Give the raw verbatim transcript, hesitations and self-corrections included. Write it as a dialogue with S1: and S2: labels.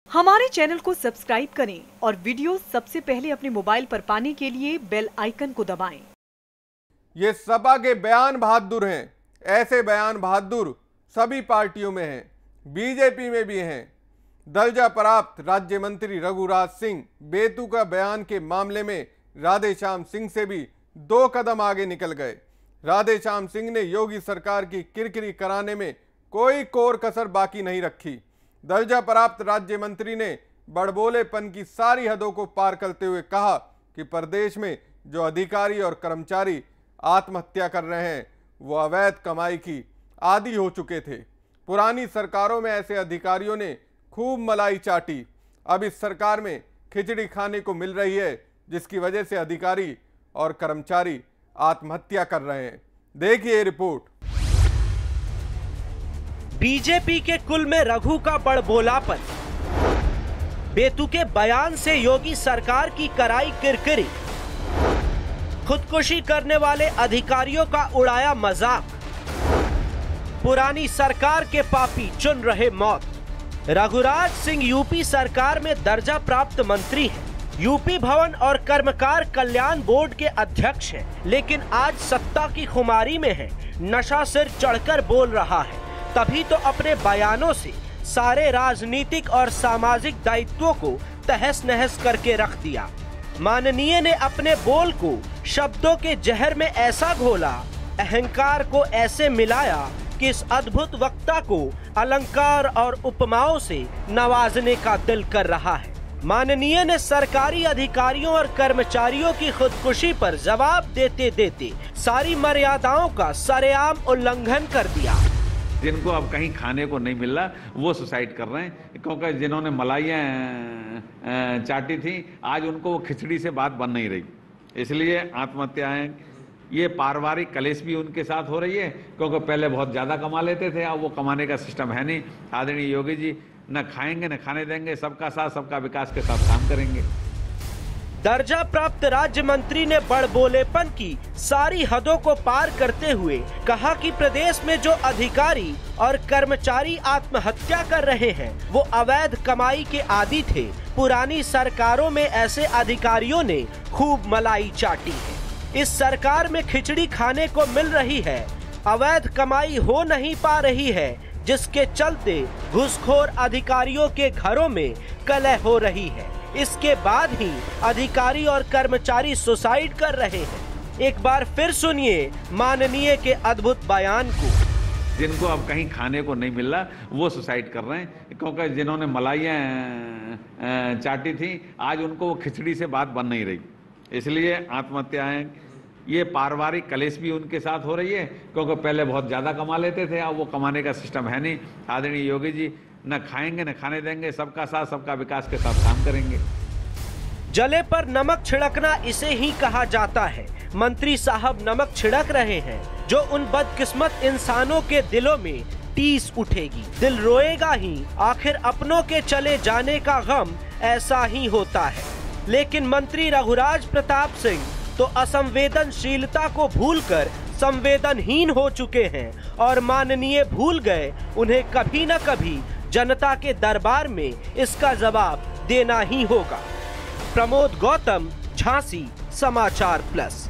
S1: हमारे चैनल को सब्सक्राइब करें और वीडियो सबसे पहले अपने मोबाइल पर पाने के लिए बेल आइकन को दबाएं।
S2: ये सपा के बयान बहादुर हैं। ऐसे बयान बहादुर सभी पार्टियों में हैं, बीजेपी में भी हैं। दर्जा प्राप्त राज्य मंत्री रघुराज सिंह बेतुका बयान के मामले में राधेश्याम सिंह से भी दो कदम आगे निकल गए। राधेश्याम सिंह ने योगी सरकार की किरकिरी कराने में कोई कोर कसर बाकी नहीं रखी। दर्जा प्राप्त राज्य मंत्री ने बड़बोलेपन की सारी हदों को पार करते हुए कहा कि प्रदेश में जो अधिकारी और कर्मचारी आत्महत्या कर रहे हैं वो अवैध कमाई की आदी हो चुके थे। पुरानी सरकारों में ऐसे अधिकारियों ने खूब मलाई चाटी। अब इस सरकार में खिचड़ी खाने को मिल रही है, जिसकी वजह से अधिकारी और कर्मचारी आत्महत्या कर रहे हैं। देखिए रिपोर्ट।
S3: बीजेपी के कुल में रघु का बड़बोलापन, बेतुके बयान से योगी सरकार की कराई किरकिरी, खुदकुशी करने वाले अधिकारियों का उड़ाया मजाक, पुरानी सरकार के पापी चुन रहे मौत। रघुराज सिंह यूपी सरकार में दर्जा प्राप्त मंत्री हैं, यूपी भवन और कर्मकार कल्याण बोर्ड के अध्यक्ष हैं, लेकिन आज सत्ता की खुमारी में है, नशा सिर चढ़कर बोल रहा है। तभी तो अपने बयानों से सारे राजनीतिक और सामाजिक दायित्वों को तहस नहस करके रख दिया। माननीय ने अपने बोल को शब्दों के जहर में ऐसा घोला, अहंकार को ऐसे मिलाया कि इस अद्भुत वक्ता को अलंकार और उपमाओं से नवाजने का दिल कर रहा है। माननीय ने सरकारी अधिकारियों और कर्मचारियों की खुदकुशी पर जवाब देते देते सारी मर्यादाओं का सरेआम उल्लंघन कर दिया।
S4: जिनको अब कहीं खाने को नहीं मिल रहा वो सुसाइड कर रहे हैं, क्योंकि जिन्होंने मलाइयाँ चाटी थी आज उनको वो खिचड़ी से बात बन नहीं रही, इसलिए आत्महत्याएं। ये पारिवारिक कलेश भी उनके साथ हो रही है, क्योंकि पहले बहुत ज़्यादा कमा लेते थे, अब वो कमाने का सिस्टम है नहीं। आदरणीय योगी जी न खाएंगे न खाने देंगे, सबका साथ सबका विकास के साथ काम करेंगे।
S3: दर्जा प्राप्त राज्य मंत्री ने बड़बोलेपन की सारी हदों को पार करते हुए कहा कि प्रदेश में जो अधिकारी और कर्मचारी आत्महत्या कर रहे हैं वो अवैध कमाई के आदी थे। पुरानी सरकारों में ऐसे अधिकारियों ने खूब मलाई चाटी है। इस सरकार में खिचड़ी खाने को मिल रही है, अवैध कमाई हो नहीं पा रही है, जिसके चलते घूसखोर अधिकारियों के घरों में कलह हो रही है। इसके बाद ही अधिकारी और कर्मचारी सुसाइड कर रहे हैं। एक बार फिर सुनिए माननीय के अद्भुत बयान को।
S4: जिनको अब कहीं खाने को नहीं मिल रहा वो सुसाइड कर रहे हैं, क्योंकि जिन्होंने मलाइयाँ चाटी थी आज उनको वो खिचड़ी से बात बन नहीं रही, इसलिए आत्महत्याएं। ये पारिवारिक कलेश भी उनके साथ हो रही है, क्योंकि पहले बहुत ज़्यादा कमा लेते थे, अब वो कमाने का सिस्टम है नहीं। आदरणीय योगी जी न खाएंगे न खाने देंगे, सबका साथ सबका विकास के साथ काम करेंगे।
S3: जले पर नमक छिड़कना इसे ही कहा जाता है। मंत्री साहब नमक छिड़क रहे हैं, जो उन बदकिस्मत इंसानों के दिलों में टीस उठेगी। दिल रोएगा ही, आखिर अपनों के चले जाने का गम ऐसा ही होता है। लेकिन मंत्री रघुराज प्रताप सिंह तो असंवेदनशीलता को भूलकर संवेदनहीन हो चुके हैं और माननीय भूल गए उन्हें कभी न कभी जनता के दरबार में इसका जवाब देना ही होगा। प्रमोद गौतम, झांसी समाचार प्लस।